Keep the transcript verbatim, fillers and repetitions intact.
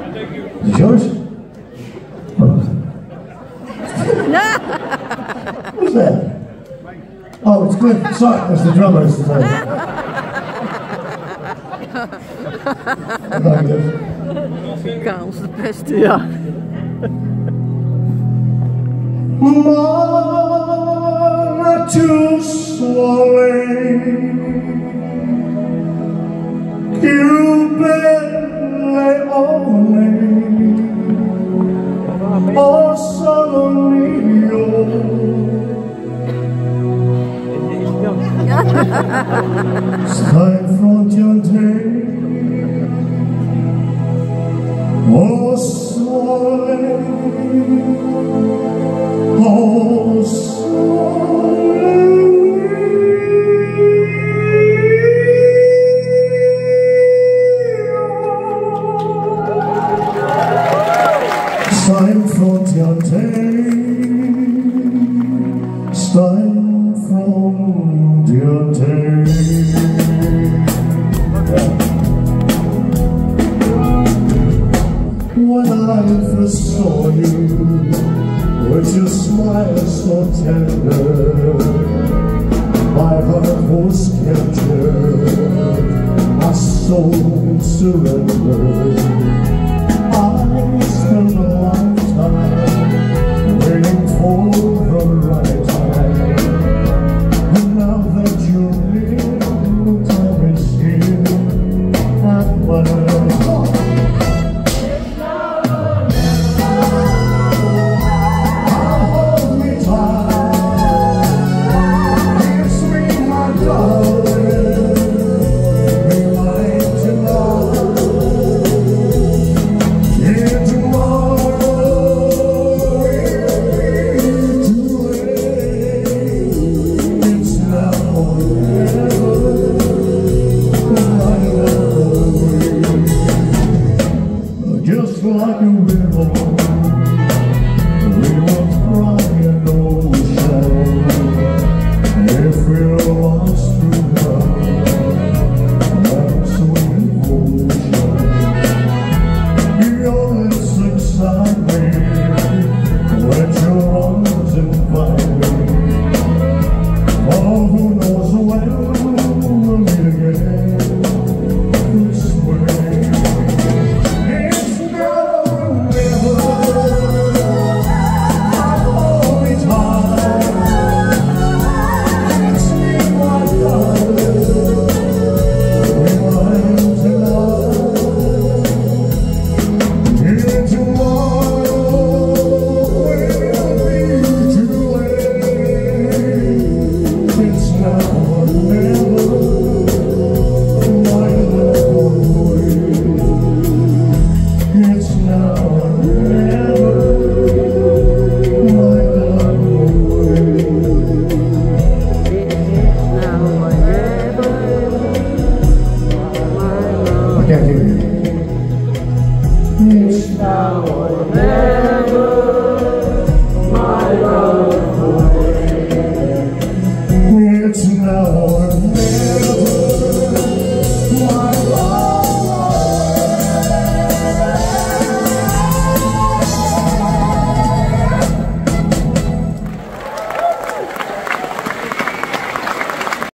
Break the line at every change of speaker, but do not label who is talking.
Is it yours? Oh. Who's that? Oh, it's good. Sorry, that's the drummer. It's the
Ja, onze beste, ja.
More too slowly, Cupidly only, oh suddenly Stai fronte a te, oh sole, oh sole. Stai fronte a te, stai fronte a te. When I first saw you, with your smile so tender, my heart was captured, my soul surrendered. I spent a lifetime waiting for the right time, and now that you're near, time is here at last. Just like a river, we won't cry in ocean. If we're lost through love, that's sweet ocean. Your lips excite me, when your arms invite me. Oh, who knows when we'll meet again this way. Can't hear you. It's now or never.